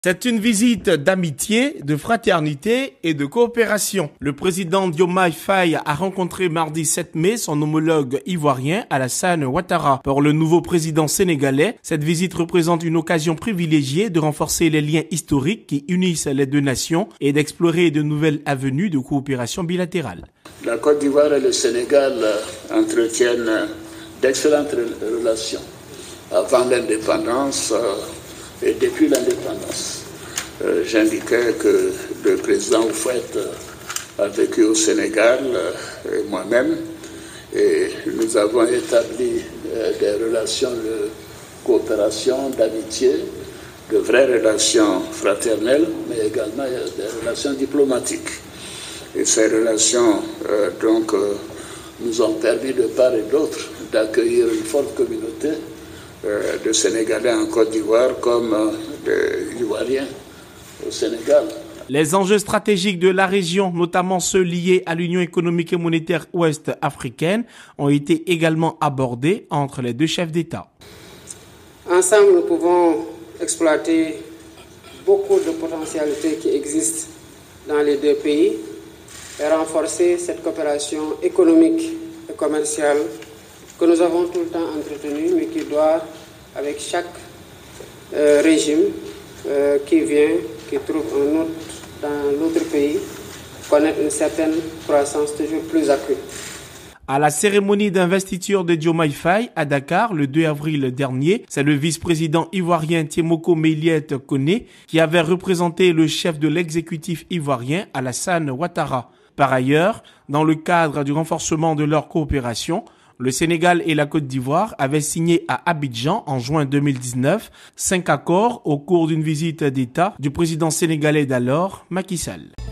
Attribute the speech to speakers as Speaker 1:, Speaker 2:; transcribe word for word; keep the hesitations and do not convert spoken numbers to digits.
Speaker 1: C'est une visite d'amitié, de fraternité et de coopération. Le président Diomaye Faye a rencontré mardi sept mai son homologue ivoirien Alassane Ouattara. Pour le nouveau président sénégalais, cette visite représente une occasion privilégiée de renforcer les liens historiques qui unissent les deux nations et d'explorer de nouvelles avenues de coopération bilatérale.
Speaker 2: La Côte d'Ivoire et le Sénégal entretiennent d'excellentes relations avant l'indépendance et depuis l'indépendance. Euh, J'indiquais que le président Houphouët a vécu au Sénégal, euh, et moi-même, et nous avons établi euh, des relations de coopération, d'amitié, de vraies relations fraternelles, mais également des relations diplomatiques. Et ces relations euh, donc, euh, nous ont permis de part et d'autre d'accueillir une forte communauté euh, de Sénégalais en Côte d'Ivoire comme euh, des Ivoiriens au Sénégal.
Speaker 1: Les enjeux stratégiques de la région, notamment ceux liés à l'Union économique et monétaire ouest-africaine, ont été également abordés entre les deux chefs d'État.
Speaker 3: Ensemble, nous pouvons exploiter beaucoup de potentialités qui existent dans les deux pays et renforcer cette coopération économique et commerciale que nous avons tout le temps entretenue, mais qui doit, avec chaque euh, régime euh, qui vient, qui trouve un autre dans l'autre pays, connaître une certaine croissance toujours plus accrue.
Speaker 1: À la cérémonie d'investiture de Diomaye Faye à Dakar le deux avril dernier, c'est le vice-président ivoirien Tiemoko Meiliet Koné qui avait représenté le chef de l'exécutif ivoirien Alassane Ouattara. Par ailleurs, dans le cadre du renforcement de leur coopération, le Sénégal et la Côte d'Ivoire avaient signé à Abidjan en juin deux mille dix-neuf cinq accords au cours d'une visite d'État du président sénégalais d'alors, Macky Sall.